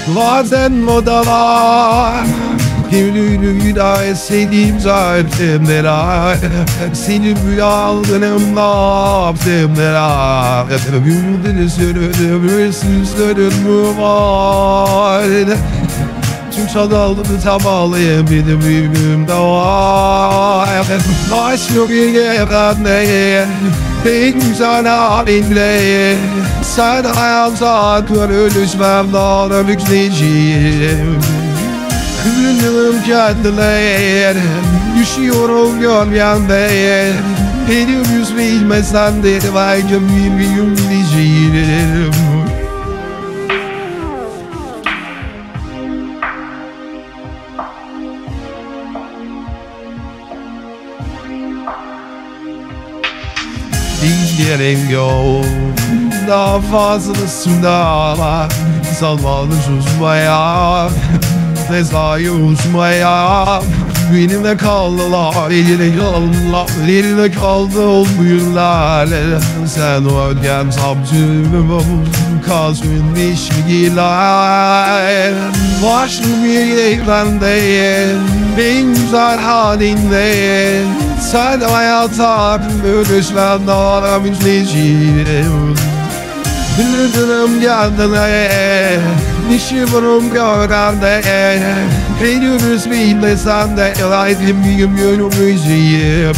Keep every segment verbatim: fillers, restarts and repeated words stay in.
Bazen modalar Gönlünü da istediğim zaten neler Seni rüyalarımda yaptım neler Gönlünü sürüdüm süslerim mü var Tüm çalalımı tamamlayamadım ömrümde var Başka bir yerden en güzel halinle Sen hayata körülüşmem daha yükleyeceğim Kırılım kendiler Düşüyorum gölgende Benim yüz bilmesen de Belki bir gün diyeceğim Dizlerim yok Daha fazlasında var Zamanı susmaya Mesai uzmaya Benimle kaldılar Eline kaldılar Eline kaldı olmuyorlar Sen ödem saptım Kalsın ilişkiler Başlı bir evrendeyim En güzel halindeyim Sen hayata Ölüşmem daha müzleyeceğim Bildirim geldiler Nişivarım görende Henüz bilmesen de Elaydım bir yönümüzeyim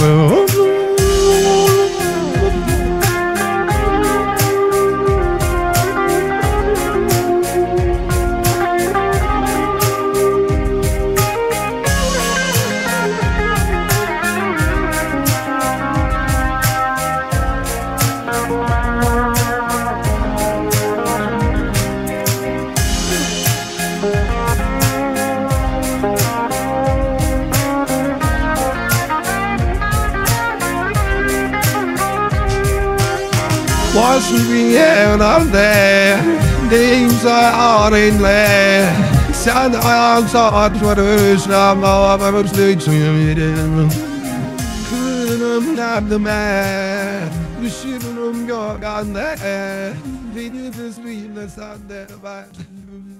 Başlı bir yerlerde En güzel halinle Sen hayata körüşmem daha müzleyeceğim Kırılım kendime Düşürürüm gölgende Beni düz bilmesen de ben